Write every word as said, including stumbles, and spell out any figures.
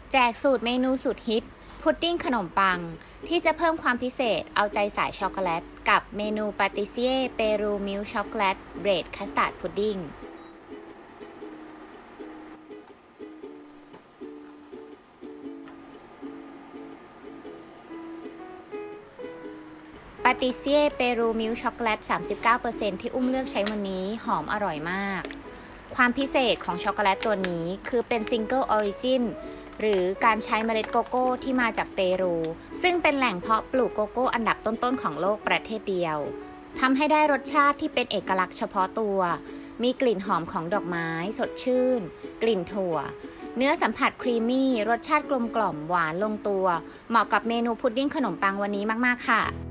แจกสูตรเมนูสุดฮิตพุดดิ้งขนมปังที่จะเพิ่มความพิเศษเอาใจสายช็อกโกแลตกับเมนูปาติเซียเปรูมิลช็อกโกแลตเบรดคัสตาร์ดพุดดิ้งปาติเซียเปรูมิลช็อกโกแลต สามสิบเก้าเปอร์เซ็นต์ ที่อุ้มเลือกใช้วันนี้หอมอร่อยมากความพิเศษของช็อกโกแลตตัวนี้คือเป็นซิงเกิลออริจินหรือการใช้เมล็ดโกโก้ที่มาจากเปรูซึ่งเป็นแหล่งเพาะปลูกโกโก้อันดับต้นๆของโลกประเทศเดียวทำให้ได้รสชาติที่เป็นเอกลักษณ์เฉพาะตัวมีกลิ่นหอมของดอกไม้สดชื่นกลิ่นถั่วเนื้อสัมผัสครีมมี่รสชาติกลมกล่อมหวานลงตัวเหมาะกับเมนูพุดดิ้งขนมปังวันนี้มากๆค่ะ